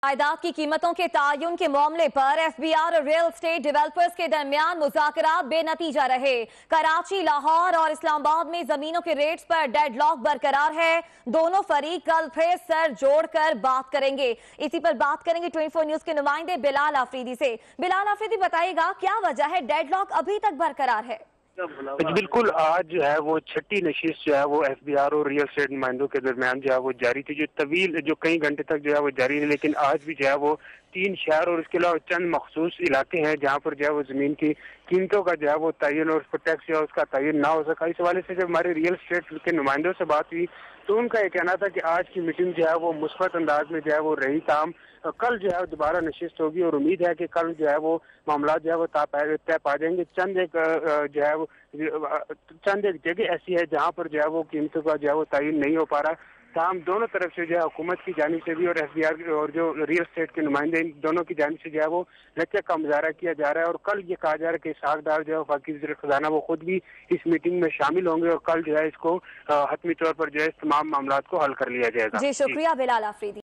जायदाद की कीमतों के तयन के मामले पर एफबीआर और रियल एस्टेट डेवलपर्स के दरमियान मुज़ाकरात बेनतीजा रहे। कराची, लाहौर और इस्लामाबाद में जमीनों के रेट्स पर डेडलॉक बरकरार है। दोनों फरीक कल फिर सर जोड़कर बात करेंगे। इसी पर बात करेंगे 24 न्यूज के नुमाइंदे बिलाल आफरीदी से। बिलाल आफरीदी, बताइएगा क्या वजह है डेडलॉक अभी तक बरकरार है? बिल्कुल, आज जो है वो छठी नशिस्त जो है वो एफबीआर और रियल एस्टेट नुमाइंदों के दरमियान जो है वो जारी थी, जो कई घंटे तक जो है वो जारी है। लेकिन आज भी जो है वो 3 शहर और इसके अलावा चंद मखसूस इलाके हैं जहाँ पर जो है वो जमीन की कीमतों का जो है वो तयन और उस पर टैक्स जो है उसका तयन ना हो सका। इस हवाले से जब हमारे रियल एस्टेट के नुमाइंदों से बात हुई तो उनका ये कहना था कि आज की मीटिंग जो है वो मुस्बत अंदाज में जो है वो रही। ताम कल जो है दोबारा नशिस्त होगी और उम्मीद है कि कल जो है वो मामला जो है वो तय पा जाएंगे। चंद एक जगह ऐसी है जहाँ पर जो है वो कीमतों का जो है वो तयन नहीं हो पा रहा। ताम दोनों तरफ से जो है हुकूमत की जानिब से भी और एफबीआर और जो रियल एस्टेट के नुमाइंदे इन दोनों की जानिब से जो है वो लचक का मुजाहरा किया जा रहा है। और कल ये कहा जा रहा है कि इसहाक डार जो है वफाकी वज़ीर खजाना वो खुद भी इस मीटिंग में शामिल होंगे और कल जो है इसको हतमी तौर पर जो है तमाम मामलात को हल कर लिया जाएगा। जी, शुक्रिया बिलाल आफरीदी।